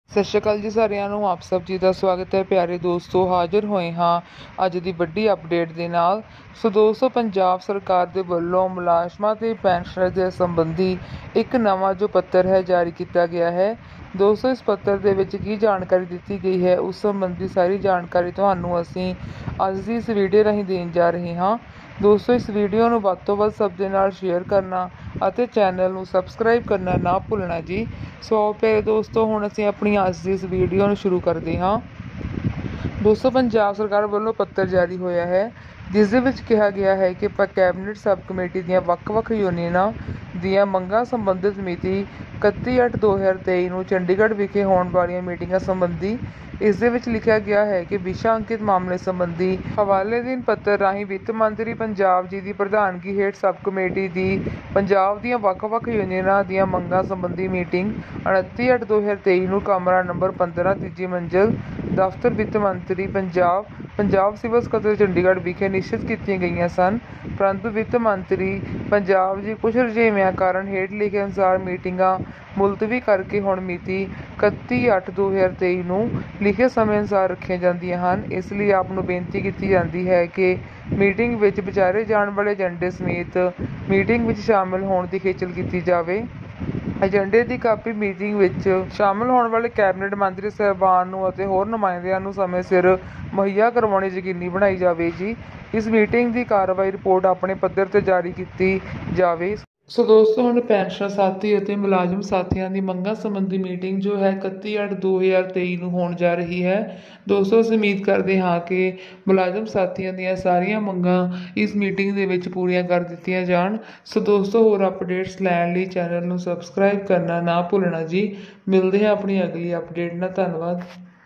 सत श्री अकाल जी सारिਆਂ ਨੂੰ ਆਪ ਸਭ ਜੀ ਦਾ ਸਵਾਗਤ ਹੈ। ਪਿਆਰੇ ਦੋਸਤੋ, ਹਾਜ਼ਰ ਹੋਏ ਹਾਂ ਅੱਜ ਦੀ ਵੱਡੀ ਅਪਡੇਟ ਦੇ ਨਾਲ। ਸੋ ਦੋਸਤੋ, ਪੰਜਾਬ ਸਰਕਾਰ ਦੇ ਵੱਲੋਂ ਮੁਲਾਜ਼ਮਾਂ ਤੇ ਪੈਨਸ਼ਨਰ ਦੇ ਸੰਬੰਧੀ ਇੱਕ ਨਵਾਂ ਜੋ ਪੱਤਰ ਹੈ ਜਾਰੀ ਕੀਤਾ ਗਿਆ ਹੈ। ਦੋਸਤੋ, ਇਸ ਪੱਤਰ ਦੇ ਵਿੱਚ ਕੀ ਜਾਣਕਾਰੀ ਦਿੱਤੀ ਗਈ ਹੈ ਉਸ ਸੰਬੰਧੀ ਸਾਰੀ ਜਾਣਕਾਰੀ ਤੁਹਾਨੂੰ ਅਸੀਂ ਅੱਜ ਦੀ ਇਸ ਵੀਡੀਓ ਰਾਹੀਂ ਦੇਣ ਜਾ ਰਹੇ ਹਾਂ। ਦੋਸਤੋ, ਇਸ ਵੀਡੀਓ ਨੂੰ ਵੱਧ ਤੋਂ ਵੱਧ ਸਭ ਦੇ ਨਾਲ ਸ਼ੇਅਰ ਕਰਨਾ ਅਤੇ ਚੈਨਲ ਨੂੰ ਸਬਸਕ੍ਰਾਈਬ ਕਰਨਾ ਨਾ ਭੁੱਲਣਾ ਜੀ। ਸੋ ਪਿਆਰੇ ਦੋਸਤੋ, ਹੁਣ ਅਸੀਂ ਆਪਣੀ ਅੱਜ ਦੀ ਇਸ ਵੀਡੀਓ ਨੂੰ ਸ਼ੁਰੂ ਕਰਦੇ ਹਾਂ। ਦੋਸਤੋ, ਪੰਜਾਬ ਸਰਕਾਰ ਵੱਲੋਂ ਪੱਤਰ ਜਾਰੀ ਹੋਇਆ ਹੈ ਜਿਸ ਦੇ ਵਿੱਚ ਕਿਹਾ ਗਿਆ ਹੈ ਕਿ ਕੈਬਨਿਟ ਸਬ ਕਮੇਟੀ ਦੀਆਂ ਵੱਖ-ਵੱਖ ਯੂਨੀਅਨਾਂ ਦੀਆਂ ਮੰਗਾਂ ਸੰਬੰਧਿਤ ਮਿਤੀ 31/8/2023 ਨੂੰ ਚੰਡੀਗੜ੍ਹ ਵਿਖੇ ਹੋਣ ਵਾਲੀਆਂ ਮੀਟਿੰਗਾਂ ਸੰਬੰਧੀ ਇਸ ਦੇ ਵਿੱਚ ਲਿਖਿਆ ਗਿਆ ਹੈ ਕਿ ਵਿਸ਼ਾ ਅੰਕਿਤ ਮਾਮਲੇ ਸੰਬੰਧੀ ਹਵਾਲੇ ਦੇਣ ਪੱਤਰ ਰਾਹੀਂ ਵਿੱਤ ਮੰਤਰੀ ਪੰਜਾਬ ਜੀ ਦੀ ਪ੍ਰਧਾਨਗੀ ਹੇਠ ਸਬ ਕਮੇਟੀ ਦੀ ਪੰਜਾਬ ਦੀਆਂ ਵੱਖ-ਵੱਖ ਯੂਨੀਅਨਾਂ ਦੀਆਂ ਮੰਗਾਂ ਸੰਬੰਧੀ ਮੀਟਿੰਗ 29/8/2023 ਨੂੰ ਕਮਰਾ ਨੰਬਰ 15 ਤੀਜੀ ਮੰਜ਼ਿਲ ਦਫ਼ਤਰ ਵਿੱਤ ਮੰਤਰੀ ਪੰਜਾਬ ਸਿਵਲ ਸਕੱਤਰ ਚੰਡੀਗੜ੍ਹ ਵਿਖੇ ਨਿਸ਼ਚਿਤ ਕੀਤੀਆਂ ਗਈਆਂ ਸਨ। ਪਰੰਤੂ ਵਿੱਤ ਮੰਤਰੀ ਪੰਜਾਬ ਜੀ ਕੁਝ ਰੁਝੇਵਿਆਂ ਕਾਰਨ ਹੇਠ ਲਿਖੇ ਅਨੁਸਾਰ ਮੀਟਿੰਗਾਂ ਮੁਲਤਵੀ ਕਰਕੇ ਹੁਣ ਮਿਤੀ 31/8/2023 ਨੂੰ ਲਿਖੇ ਸਮੇਂ ਅਨੁਸਾਰ ਰੱਖੀਆਂ ਜਾਂਦੀਆਂ ਹਨ। ਇਸ ਲਈ ਆਪ ਨੂੰ ਬੇਨਤੀ ਕੀਤੀ ਜਾਂਦੀ ਹੈ ਕਿ ਮੀਟਿੰਗ ਵਿੱਚ ਵਿਚਾਰੇ ਜਾਣ ਵਾਲੇ ਏਜੰਡੇ ਸਮੇਤ ਮੀਟਿੰਗ ਵਿੱਚ ਸ਼ਾਮਲ ਹੋਣ ਦੀ ਖੇਚਲ ਕੀਤੀ ਜਾਵੇ। ਏਜੰਡੇ ਦੀ ਕਾਪੀ ਮੀਟਿੰਗ ਵਿੱਚ ਸ਼ਾਮਲ ਹੋਣ ਵਾਲੇ ਕੈਬਨਿਟ ਮੰਤਰੀ ਸਾਹਿਬਾਨ ਨੂੰ ਅਤੇ ਹੋਰ ਨੁਮਾਇੰਦਿਆਂ ਨੂੰ ਸਮੇਂ ਸਿਰ ਮੁਹੱਈਆ ਕਰਵਾਉਣੀ ਯਕੀਨੀ ਬਣਾਈ ਜਾਵੇ ਜੀ। ਇਸ ਮੀਟਿੰਗ ਦੀ ਕਾਰਵਾਈ ਰਿਪੋਰਟ ਆਪਣੇ ਪੱਧਰ ਤੇ ਜਾਰੀ ਕੀਤੀ ਜਾਵੇ। ਸੋ ਦੋਸਤੋ, ਹੁਣ ਪੈਨਸ਼ਨ ਸਾਥੀ ਅਤੇ ਮੁਲਾਜ਼ਮ ਸਾਥੀਆਂ ਦੀ ਮੰਗਾਂ ਸੰਬੰਧੀ ਮੀਟਿੰਗ ਜੋ ਹੈ 31/8/2023 ਨੂੰ ਹੋਣ ਜਾ ਰਹੀ ਹੈ। ਦੋਸਤੋ, ਅਸੀਂ ਉਮੀਦ ਕਰਦੇ ਹਾਂ ਕਿ ਮੁਲਾਜ਼ਮ ਸਾਥੀਆਂ ਦੀਆਂ ਸਾਰੀਆਂ ਮੰਗਾਂ ਇਸ ਮੀਟਿੰਗ ਦੇ ਵਿੱਚ ਪੂਰੀਆਂ ਕਰ ਦਿੱਤੀਆਂ ਜਾਣ। ਸੋ ਦੋਸਤੋ, ਹੋਰ ਅਪਡੇਟਸ ਲੈਣ ਲਈ ਚੈਨਲ ਨੂੰ ਸਬਸਕ੍ਰਾਈਬ ਕਰਨਾ ਨਾ ਭੁੱਲਣਾ ਜੀ। ਮਿਲਦੇ ਹਾਂ ਆਪਣੀ ਅਗਲੀ ਅਪਡੇਟ ਨਾਲ। ਧੰਨਵਾਦ।